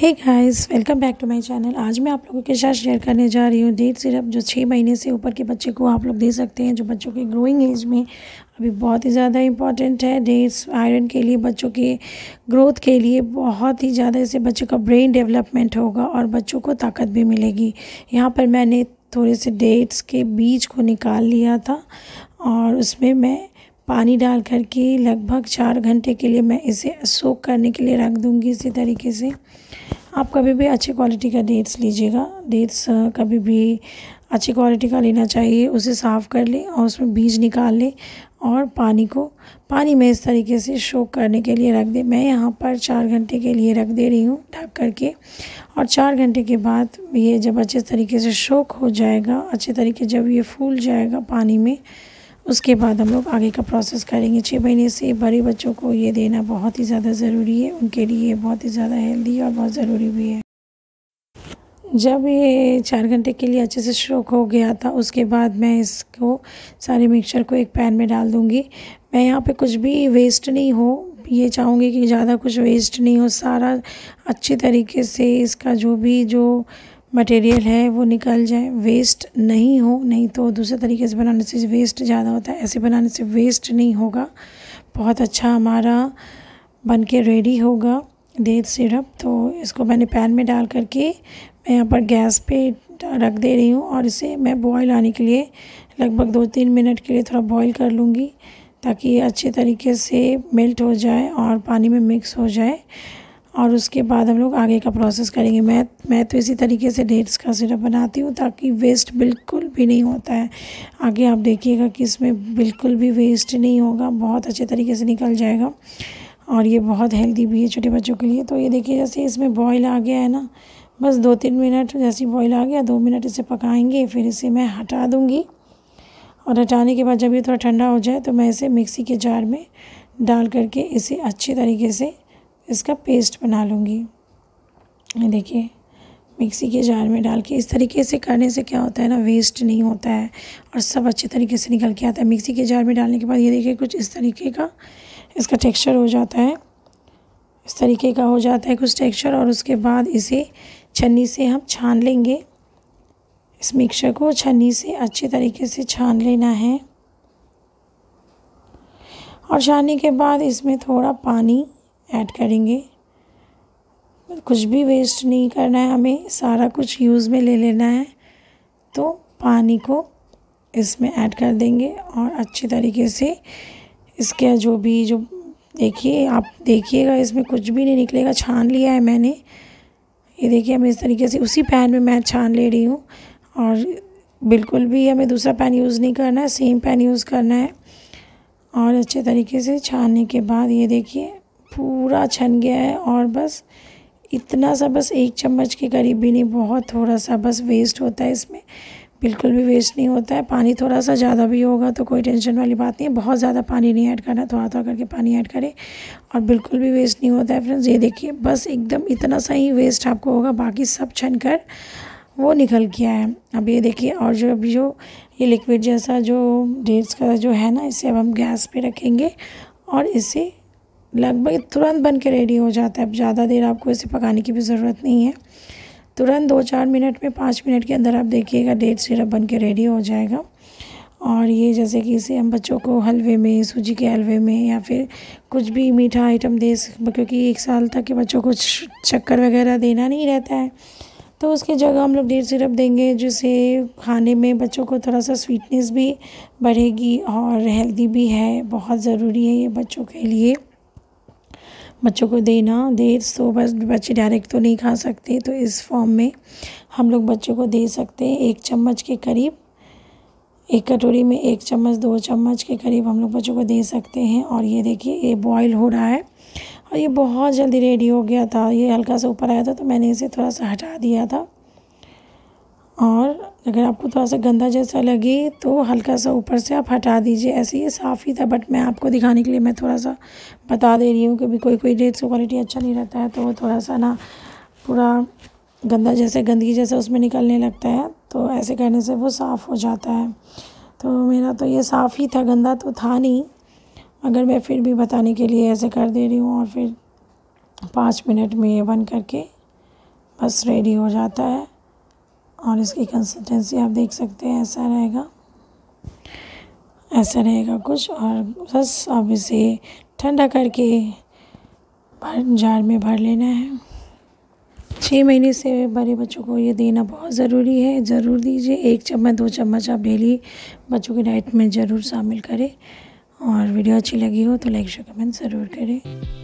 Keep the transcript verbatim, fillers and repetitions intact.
Hey guys, welcome back to my channel. आज मैं आप लोगों के साथ शेयर करने जा रही हूँ डेट सिरप, जो छः महीने से ऊपर के बच्चे को आप लोग दे सकते हैं, जो बच्चों की ग्रोइंग एज में अभी बहुत ही ज़्यादा इम्पॉर्टेंट है। डेट्स आयरन के लिए, बच्चों के ग्रोथ के लिए बहुत ही ज़्यादा, इससे बच्चों का ब्रेन डेवलपमेंट होगा और बच्चों को ताकत भी मिलेगी। यहाँ पर मैंने थोड़े से डेट्स के बीज को निकाल लिया था और उसमें मैं पानी डाल करके लगभग चार घंटे के लिए मैं इसे सोक करने के लिए रख दूँगी। इसी तरीके से आप कभी भी अच्छी क्वालिटी का डेट्स लीजिएगा। डेट्स कभी भी अच्छी क्वालिटी का लेना चाहिए। उसे साफ़ कर लें और उसमें बीज निकाल लें और पानी को पानी में इस तरीके से सोक करने के लिए रख दें। मैं यहाँ पर चार घंटे के लिए रख दे रही हूँ ढक करके, और चार घंटे के बाद ये जब अच्छे तरीके से सोक हो जाएगा, अच्छे तरीके जब ये फूल जाएगा पानी में, उसके बाद हम लोग आगे का प्रोसेस करेंगे। छः महीने से बड़े बच्चों को ये देना बहुत ही ज़्यादा ज़रूरी है, उनके लिए बहुत ही ज़्यादा हेल्दी और बहुत ज़रूरी भी है। जब ये चार घंटे के लिए अच्छे से सोक हो गया था, उसके बाद मैं इसको सारे मिक्सचर को एक पैन में डाल दूँगी। मैं यहाँ पे कुछ भी वेस्ट नहीं हो, ये चाहूँगी कि ज़्यादा कुछ वेस्ट नहीं हो, सारा अच्छी तरीके से इसका जो भी जो मटेरियल है वो निकल जाए, वेस्ट नहीं हो। नहीं तो दूसरे तरीके से बनाने से वेस्ट ज़्यादा होता है, ऐसे बनाने से वेस्ट नहीं होगा। बहुत अच्छा हमारा बन के रेडी होगा डेट सिरप। तो इसको मैंने पैन में डाल करके मैं यहाँ पर गैस पे रख दे रही हूँ और इसे मैं बॉईल आने के लिए लगभग दो तीन मिनट के लिए थोड़ा बॉईल कर लूँगी, ताकि ये अच्छे तरीके से मेल्ट हो जाए और पानी में मिक्स हो जाए। और उसके बाद हम लोग आगे का प्रोसेस करेंगे। मैं मैं तो इसी तरीके से डेट्स का सिरप बनाती हूँ ताकि वेस्ट बिल्कुल भी नहीं होता है। आगे आप देखिएगा कि इसमें बिल्कुल भी वेस्ट नहीं होगा, बहुत अच्छे तरीके से निकल जाएगा और ये बहुत हेल्दी भी है छोटे बच्चों के लिए। तो ये देखिए, जैसे इसमें बॉईल आ गया है ना, बस दो तीन मिनट जैसे बॉईल आ गया, दो मिनट इसे पकाएंगे, फिर इसे मैं हटा दूँगी। और हटाने के बाद जब ये थोड़ा ठंडा हो जाए तो मैं इसे मिक्सी के जार में डाल करके इसे अच्छी तरीके से इसका पेस्ट बना लूँगी। ये देखिए, मिक्सी के जार में डाल के इस तरीके से करने से क्या होता है ना, वेस्ट नहीं होता है और सब अच्छे तरीके से निकल के आता है। मिक्सी के जार में डालने के बाद ये देखिए कुछ इस तरीके का इसका टेक्सचर हो जाता है, इस तरीके का हो जाता है कुछ टेक्सचर। और उसके बाद इसे छन्नी से हम छान लेंगे। इस मिक्सचर को छन्नी से अच्छे तरीके से छान लेना है और छानने के बाद इसमें थोड़ा पानी ऐड करेंगे। कुछ भी वेस्ट नहीं करना है, हमें सारा कुछ यूज़ में ले लेना है। तो पानी को इसमें ऐड कर देंगे और अच्छे तरीके से इसके जो भी जो देखिए, आप देखिएगा इसमें कुछ भी नहीं निकलेगा। छान लिया है मैंने, ये देखिए। हम इस तरीके से उसी पैन में मैं छान ले रही हूँ और बिल्कुल भी हमें दूसरा पैन यूज़ नहीं करना है, सेम पैन यूज़ करना है। और अच्छे तरीके से छानने के बाद ये देखिए पूरा छन गया है और बस इतना सा, बस एक चम्मच के करीब भी नहीं, बहुत थोड़ा सा बस वेस्ट होता है इसमें, बिल्कुल भी वेस्ट नहीं होता है। पानी थोड़ा सा ज़्यादा भी होगा तो कोई टेंशन वाली बात नहीं है, बहुत ज़्यादा पानी नहीं ऐड करना, थोड़ा थोड़ा करके पानी ऐड करें और बिल्कुल भी वेस्ट नहीं होता है फ्रेंड्स। ये देखिए, बस एकदम इतना सा ही वेस्ट आपको होगा, बाकी सब छन कर वो निकल गया है। अब ये देखिए, और जो अभी जो ये लिक्विड जैसा जो डेट्स का जो है ना, इसे अब हम गैस पे रखेंगे और इसे लगभग तुरंत बन के रेडी हो जाता है। अब ज़्यादा देर आपको इसे पकाने की भी ज़रूरत नहीं है, तुरंत दो चार मिनट में, पाँच मिनट के अंदर आप देखिएगा डेट सिरप बन के रेडी हो जाएगा। और ये जैसे कि इसे हम बच्चों को हलवे में, सूजी के हलवे में या फिर कुछ भी मीठा आइटम दे, क्योंकि एक साल तक के बच्चों को शक्कर वगैरह देना नहीं रहता है, तो उसकी जगह हम लोग डेट सिरप देंगे, जिससे खाने में बच्चों को थोड़ा सा स्वीटनेस भी बढ़ेगी और हेल्दी भी है। बहुत ज़रूरी है ये बच्चों के लिए, बच्चों को देना। डेट्स तो बस बच्चे डायरेक्ट तो नहीं खा सकते, तो इस फॉर्म में हम लोग बच्चों को दे सकते हैं। एक चम्मच के करीब, एक कटोरी में एक चम्मच, दो चम्मच के करीब हम लोग बच्चों को दे सकते हैं। और ये देखिए, ये बॉईल हो रहा है और ये बहुत जल्दी रेडी हो गया था। ये हल्का सा ऊपर आया था तो मैंने इसे थोड़ा सा हटा दिया था। और अगर आपको थोड़ा सा गंदा जैसा लगे तो हल्का सा ऊपर से आप हटा दीजिए। ऐसे ये साफ़ ही था, बट मैं आपको दिखाने के लिए मैं थोड़ा सा बता दे रही हूँ कि भी कोई कोई डेट्स का क्वालिटी अच्छा नहीं रहता है, तो वो थोड़ा सा ना पूरा गंदा जैसे, गंदगी जैसा उसमें निकलने लगता है, तो ऐसे करने से वो साफ़ हो जाता है। तो मेरा तो ये साफ़ ही था, गंदा तो था नहीं, मगर मैं फिर भी बताने के लिए ऐसे कर दे रही हूँ। और फिर पाँच मिनट में ये बन करके बस रेडी हो जाता है। और इसकी कंसिस्टेंसी आप देख सकते हैं, ऐसा रहेगा ऐसा रहेगा कुछ। और बस अब इसे ठंडा करके भर जार में भर लेना है। छः महीने से बड़े बच्चों को ये देना बहुत ज़रूरी है, ज़रूर दीजिए। एक चम्मच दो चम्मच आप डेली बच्चों की डाइट में ज़रूर शामिल करें। और वीडियो अच्छी लगी हो तो लाइक शेयर कमेंट ज़रूर करें।